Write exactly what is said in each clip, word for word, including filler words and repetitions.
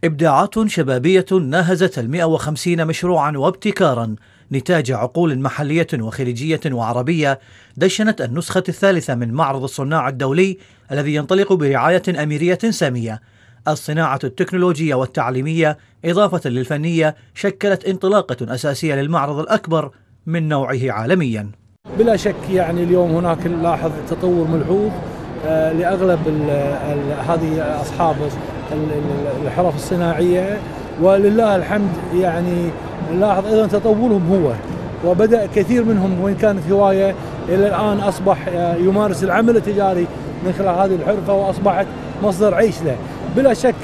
إبداعات شبابية ناهزت المئة وخمسين مشروعا وابتكارا نتاج عقول محلية وخليجية وعربية دشنت النسخة الثالثة من معرض الصناع الدولي الذي ينطلق برعاية أميرية سامية. الصناعة التكنولوجية والتعليمية إضافة للفنية شكلت انطلاقة أساسية للمعرض الأكبر من نوعه عالميا. بلا شك يعني اليوم هناك نلاحظ تطور ملحوظ لأغلب هذه أصحاب الحرف الصناعية، ولله الحمد يعني نلاحظ أيضا تطورهم هو، وبدأ كثير منهم وإن كانت هواية إلى الآن أصبح يمارس العمل التجاري من خلال هذه الحرفة وأصبحت مصدر عيش له. بلا شك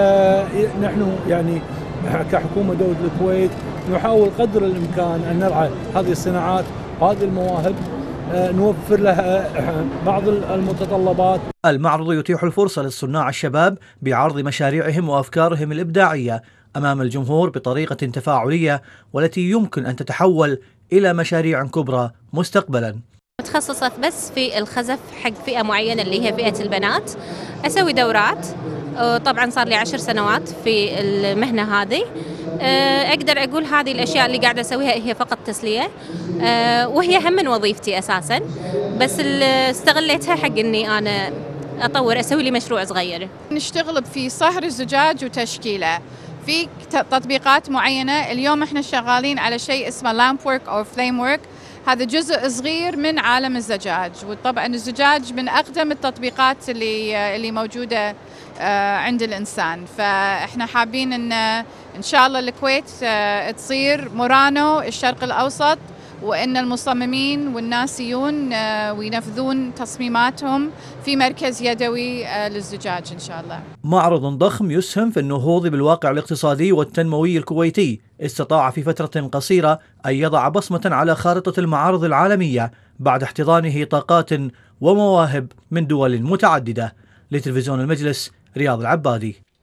نحن يعني كحكومة دولة الكويت نحاول قدر الإمكان أن نرعى هذه الصناعات وهذه المواهب، نوفر لها بعض المتطلبات. المعرض يتيح الفرصة للصناع الشباب بعرض مشاريعهم وأفكارهم الإبداعية أمام الجمهور بطريقة تفاعلية والتي يمكن أن تتحول إلى مشاريع كبرى مستقبلا. متخصصة بس في الخزف حق فئة معينة اللي هي فئة البنات، أسوي دورات، طبعا صار لي عشر سنوات في المهنة هذه، أقدر أقول هذه الأشياء اللي قاعدة أسويها هي فقط تسلية، وهي هم من وظيفتي أساسا، بس استغليتها حق إني أنا أطور أسوي لي مشروع صغير. نشتغل في صهر الزجاج وتشكيله في تطبيقات معينة. اليوم احنا شغالين على شيء اسمه لامب ورك أو فليم ورك، هذا جزء صغير من عالم الزجاج، وطبعا الزجاج من أقدم التطبيقات اللي اللي موجودة عند الإنسان، فإحنا حابين إن إن شاء الله الكويت تصير مورانو الشرق الأوسط، وإن المصممين والناسيون وينفذون تصميماتهم في مركز يدوي للزجاج إن شاء الله. معرض ضخم يسهم في النهوض بالواقع الاقتصادي والتنموي الكويتي، استطاع في فترة قصيرة أن يضع بصمة على خارطة المعارض العالمية بعد احتضانه طاقات ومواهب من دول متعددة. لتلفزيون المجلس، رياض العبادي.